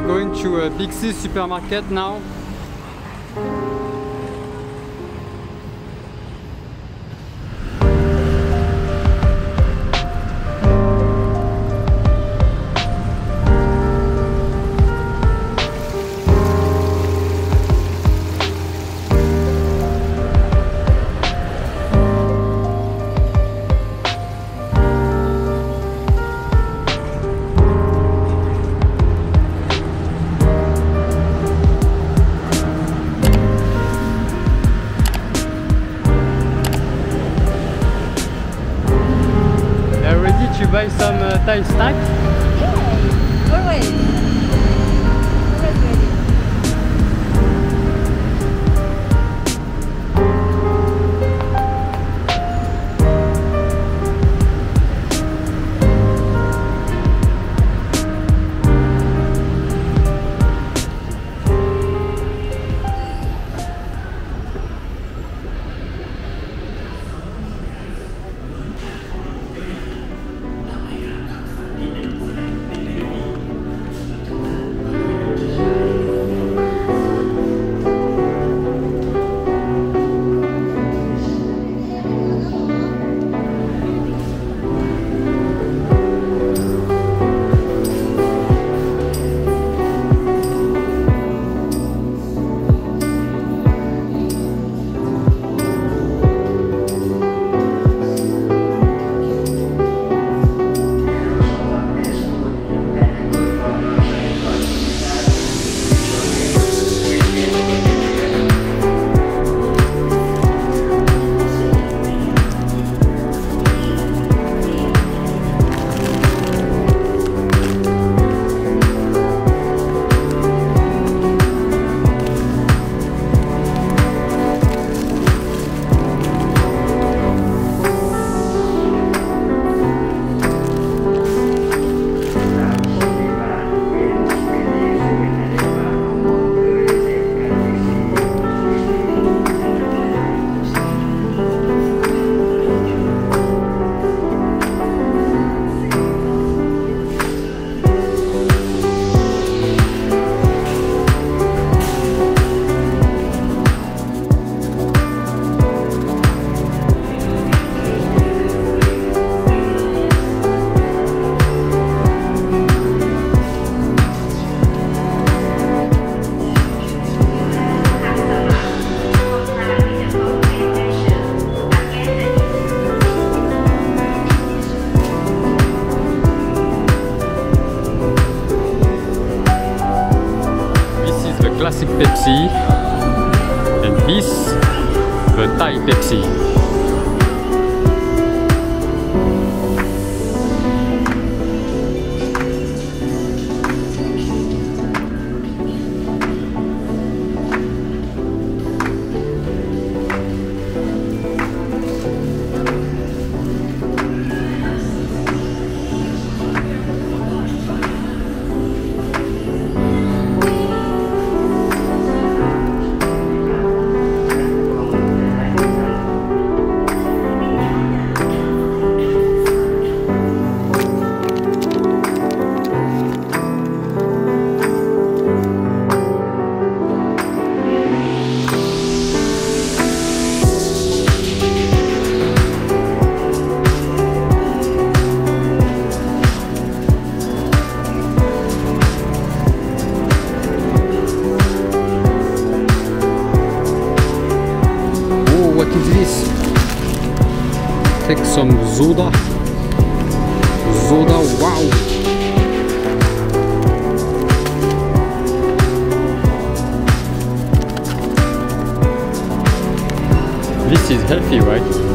going to a Big C supermarket now. You buy some Thai snack? Yeah, always. Always ready. Classic Pepsi and this the Thai Pepsi. Take some soda. Soda, wow! This is healthy, right?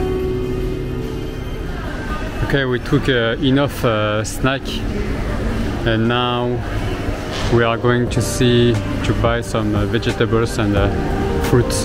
Okay, we took enough snack And now we are going to buy some vegetables and fruits.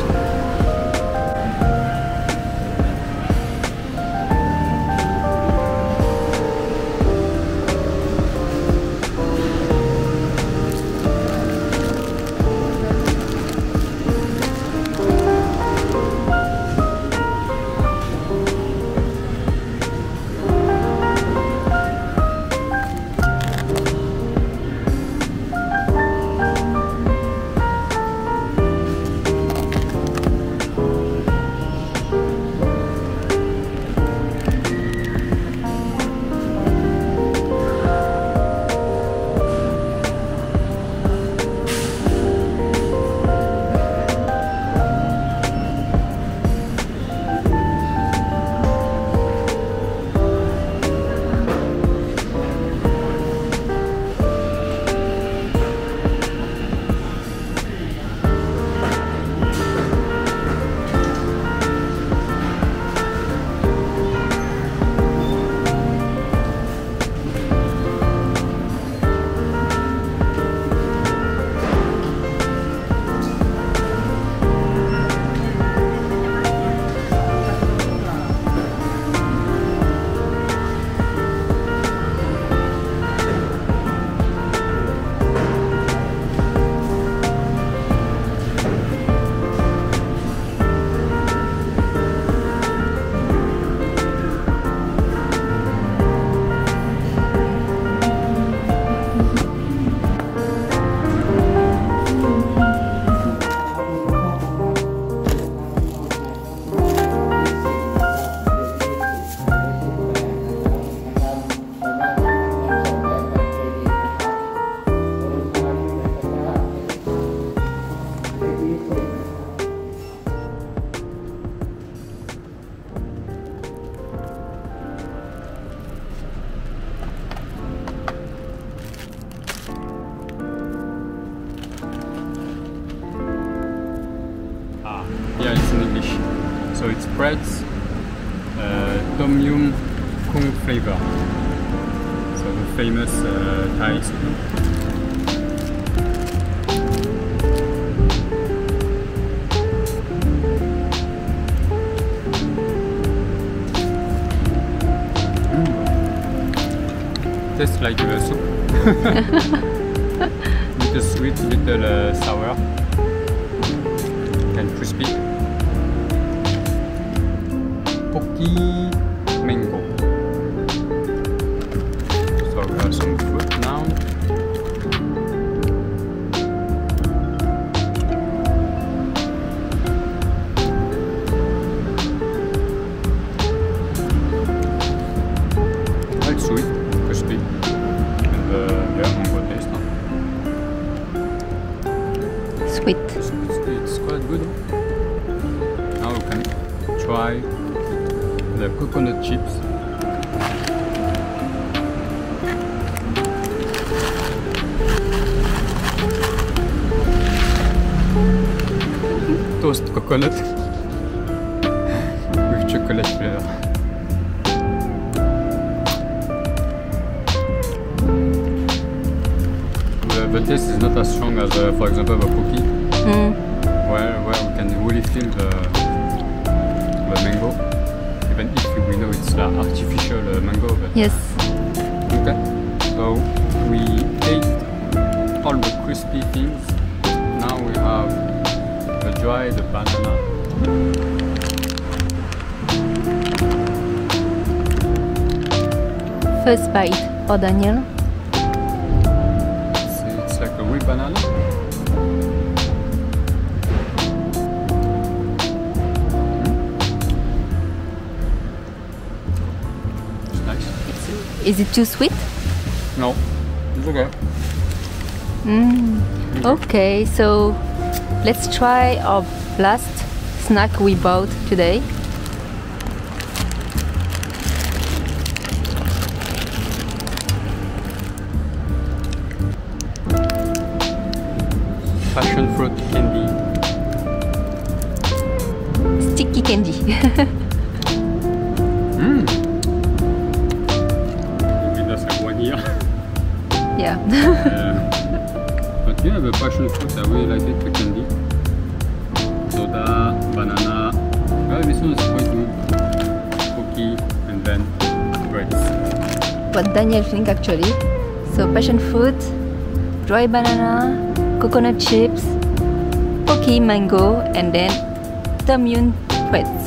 Yeah, it's in English. So it's breads, tom yum kung flavor. So the famous Thai soup. Tastes like soup. Little sweet, little sour, and crispy. Pocky mango. So we have some fruit now. Quite sweet, crispy, and yeah, mango taste. Sweet. It's quite good. Now we can try the coconut chips. Toast coconut with chocolate flavor. The taste is not as strong as, for example, the pocky, where we can really feel the mango. Even if we know it's artificial mango. But Yes. Okay. So we ate all the crispy things. Now we have the dried banana. First bite for Daniel. It's like a real banana. Is it too sweet? No, it's okay. Okay, so let's try our last snack we bought today. Passion fruit candy. Sticky candy. Maybe that's like 1 year. Yeah. But yeah, the passion fruit, I really like it, the candy. Soda, banana. Well, this one is quite good. Cookie, and then grapes. What Daniel think actually. So passion fruit, dry banana, coconut chips, pocky mango, and then tom yum fruits.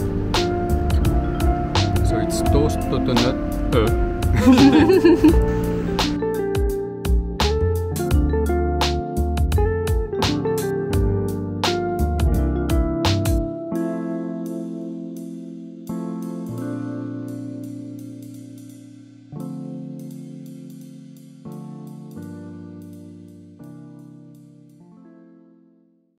So it's toast coconut.